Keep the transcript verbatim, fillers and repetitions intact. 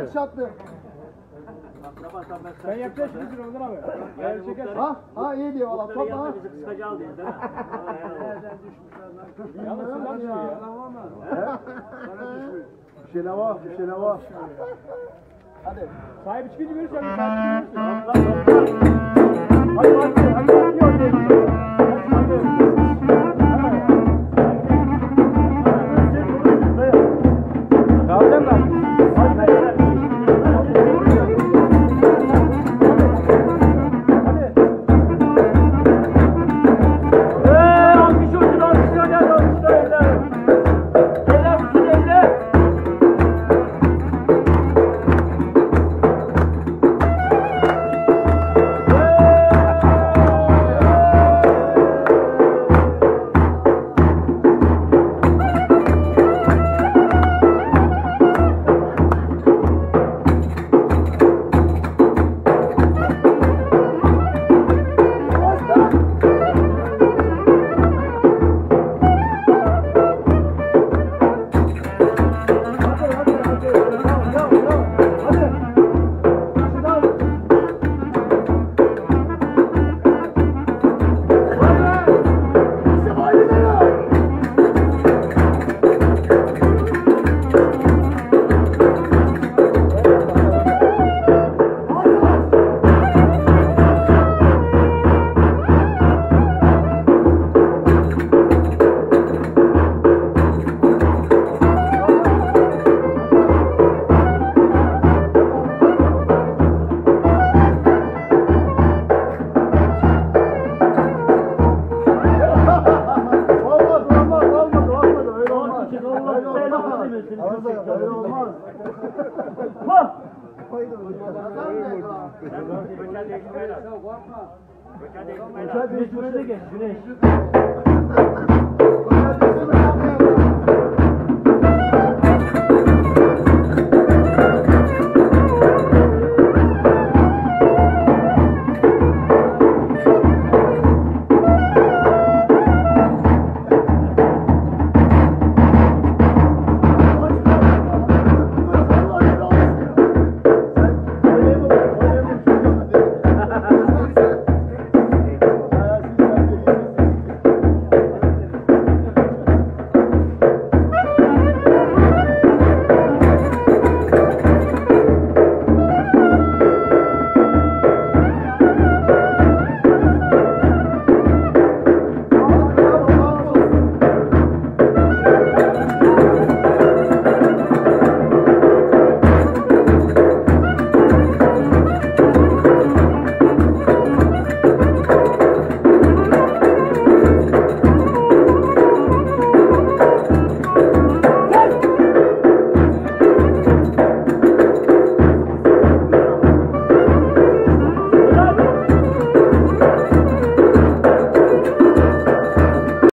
Çek şatlı. Sen yapacaksın bizim Ramazan abi. Yani çekersin. Ha? Ha iyi diyor valla. Topla ha. Bizi kıskacağız diyor değil mi? Yalnız şundan düşüyor ya. Bir şey ne var? Bir şey ne var? Hadi. Sahibi çıkınca görürsün. Sahibi çıkınca Hadi görürsün. hadi hadi hadi hadi. Kalacağım ben. Köşe değiştirmeye de geç. Güneş.